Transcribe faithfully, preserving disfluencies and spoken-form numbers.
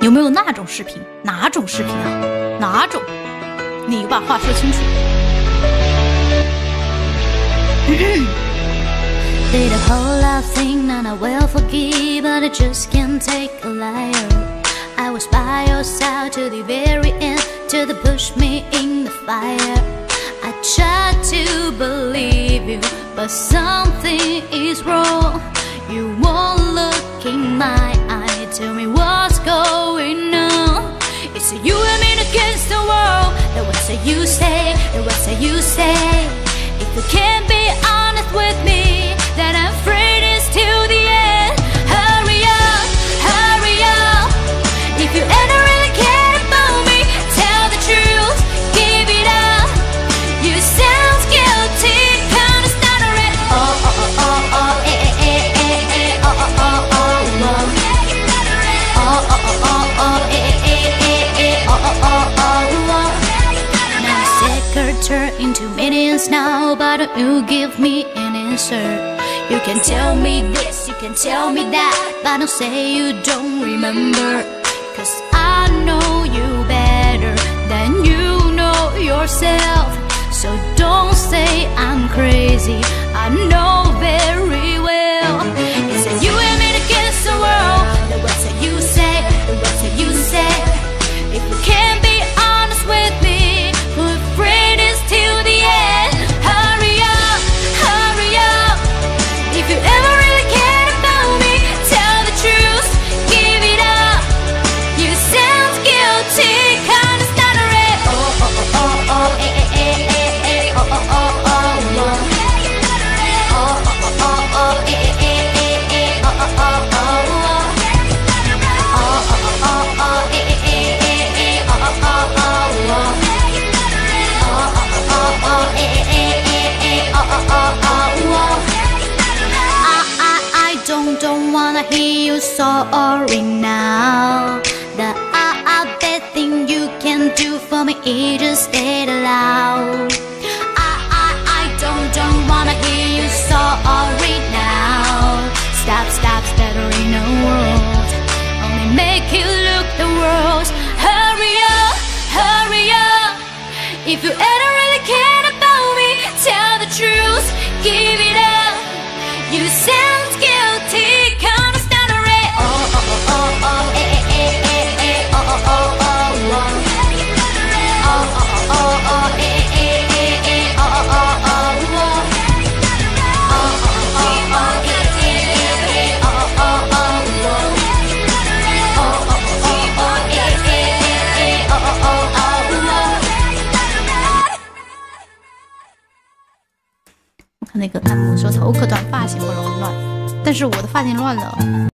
有没有那种视频？哪种视频啊？哪种？你把话说清楚。 Did a whole lot of things that I will forgive, but I just can't take a liar. I was by your side to the very end, till they pushed me in the fire. I tried to believe you, but something is wrong. You won't look in my eye, tell me what's going on. It's you and me against the world. The words that you say, the words that you say. If you can't be honest with me, then I'm afraid it's till the end. Hurry up, hurry up. If you ever really care about me, tell the truth, give it up. You sound guilty, kinda stutter it. Oh, oh, oh, oh, oh, eh, eh, eh, eh, eh, oh, oh, oh, oh, oh. Oh, oh, oh, oh, oh, eh, eh, eh, eh, oh, oh, oh, oh, oh. Now secretary into millions now, but don't you give me an answer. You can tell me this, you can tell me that, but don't say you don't remember. Cause I know you better than you know yourself. So don't say I'm crazy, I know very well. It's that you and me against the world. The words that you say, the words that you say. If you can't be honest with me, we're afraid it's till the end. Hurry up, hurry up. If you ever really cared about me, tell the truth, give it up. You sound guilty, kinda stutter it. Oh, oh, oh, oh, oh, eh, eh, eh, eh, eh, oh, oh, oh, oh, oh. Oh, oh, oh, oh, oh, eh, eh, eh, eh, oh, oh, oh, oh, oh. Oh, oh, oh, oh, oh, eh, eh, eh, eh, oh, oh, oh, oh, oh. Oh, oh, oh, oh, eh, eh, eh, eh, oh, oh, oh, oh, oh. I, I, I don't, don't wanna hear you sorry now. The I, I bad thing you can do for me is just stay loud. I, I, I don't, don't wanna hear you sorry now. Stop, stop stuttering the world. Only make you look the worst. Hurry up, hurry up. If you ever really cared about me, tell the truth, give it up. You sound guilty, kinda stutter it. Oh, oh, oh, oh, oh, eh, eh, eh, eh, eh, oh, oh, oh, oh, oh. Oh, oh, oh, oh, eh, eh, eh, eh, oh, oh, oh, oh, oh. Oh, oh, oh, oh, eh, eh, eh, oh, oh, oh, oh, oh. Oh, oh, oh, oh, eh, eh, eh, oh, oh, oh, oh, oh. 我看那个弹幕说头可短，发型不容乱，但是我的发型乱了。